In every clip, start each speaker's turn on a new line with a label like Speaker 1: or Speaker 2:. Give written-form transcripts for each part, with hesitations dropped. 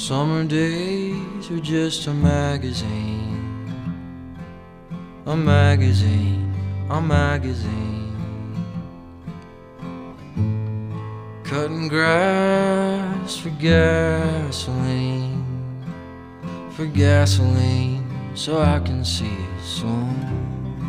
Speaker 1: Summer days are just a magazine, a magazine, a magazine. Cutting grass for gasoline, so I can see it soon.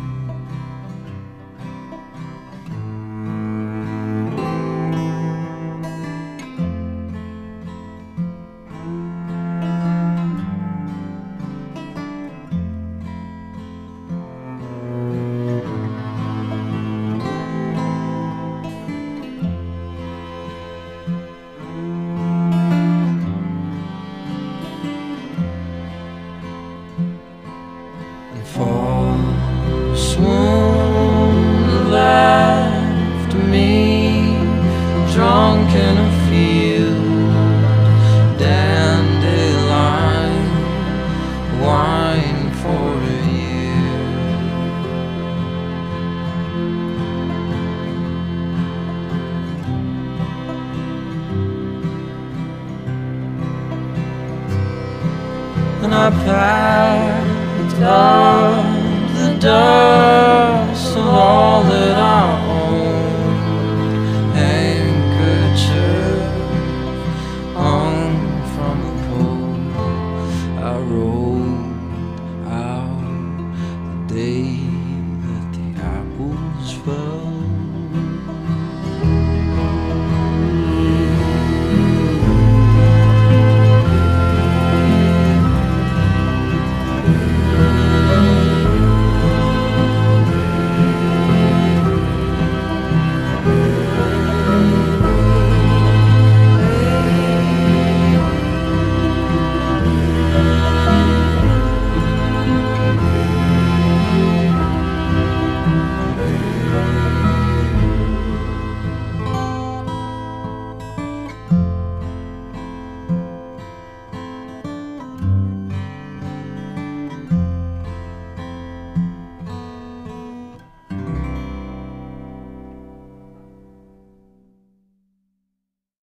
Speaker 1: Fall, swoon, laughed at me, drunk in a field, dandelion, wine for a year. And I packed up the dust